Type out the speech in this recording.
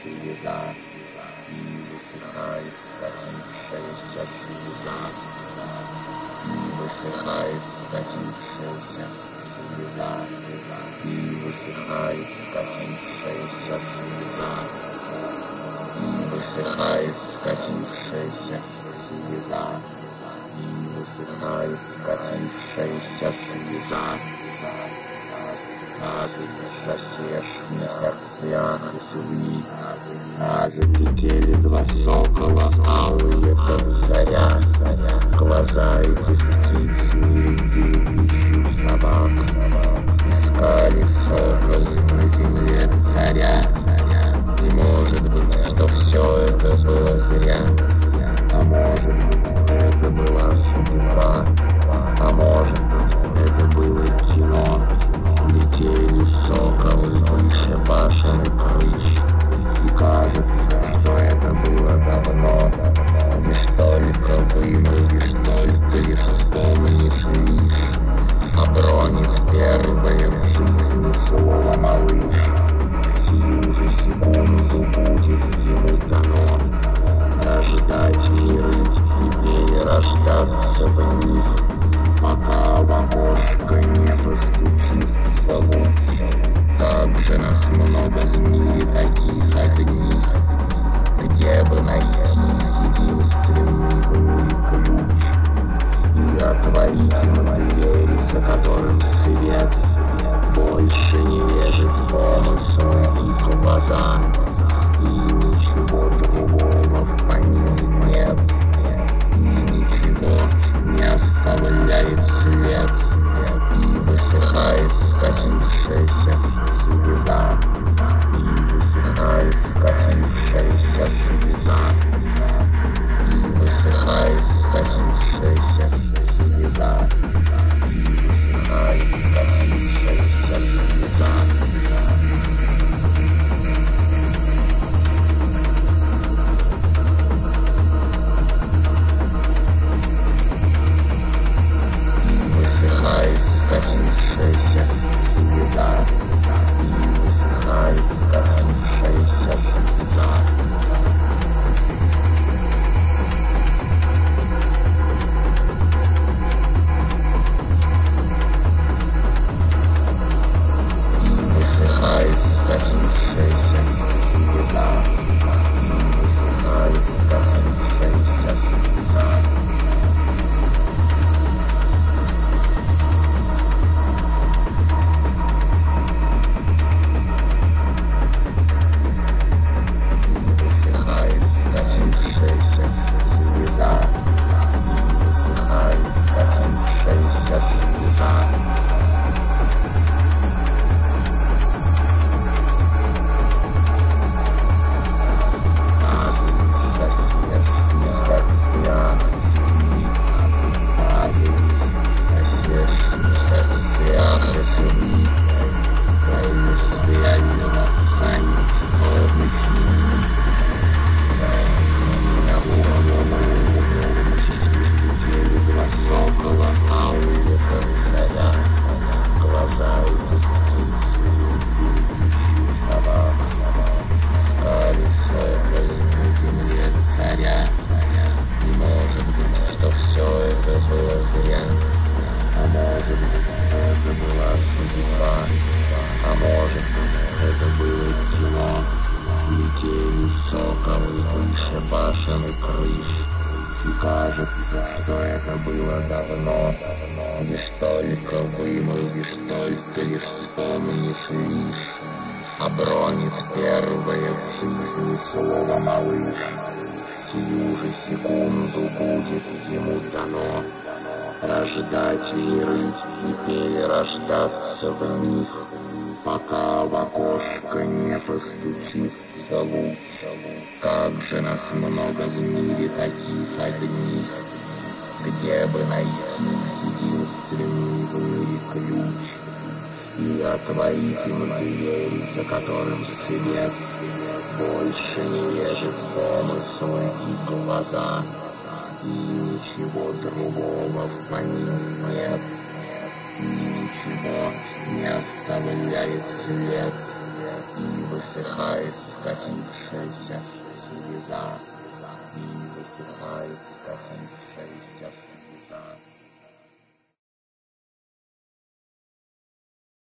слеза, и высыхает скатившаяся слеза, и высыхает скатившаяся слеза, и высыхает скатившаяся слеза, и высыхает скатившаяся слеза, и высыхает скатившаяся слеза. Засешных сердцах земли, залетели два сокола, алые, как заря. Глаза этих птиц ищут собак. Искали соколы на земле царя. И может быть, что все это было зря, а может быть, это была судьба, а может быть, это было кино. Летели соколы выше башен и крыш, и кажется, что это было давно. Лишь только вымыл, лишь только лишь вспомнишь лишь, обронит первое в жизни слово «малыш». Сию же секунду будет ему дано рождать миры и перерождаться в них, пока в окошко не постучится луч. Как же нас много в мире таких одних, где бы найти единственный ключ и отворить им двери, за которым свет больше не режет помыслы и глаза, и ничего другого в помине нет, и ничего не оставляет след, и высыхает скатившаяся слеза, и высыхает скатившаяся слеза, и высыхает скатившаяся слеза, и высыхает скатившаяся слеза. Скатившаяся слеза, и высыхает скатившаяся слеза. И высыхает скатившаяся слеза, и высыхает скатившаяся слеза. Летели соколы выше башен и крыш, и кажется, что это было давно. Лишь только вымыл, лишь только лишь вспомнишь лишь, обронит первое в жизни слово «малыш». Сию же секунду будет ему дано рождать миры и перерождаться в них, пока в окошко не постучится луч. Как же нас много в мире таких одних, где бы найти единственный в мире ключ и отворить им дверь, за которым свет больше не режет помыслы и глаза, и ничего другого в помине нет, и ничего не оставляет след, и высыхает скатившаяся слеза, и высыхает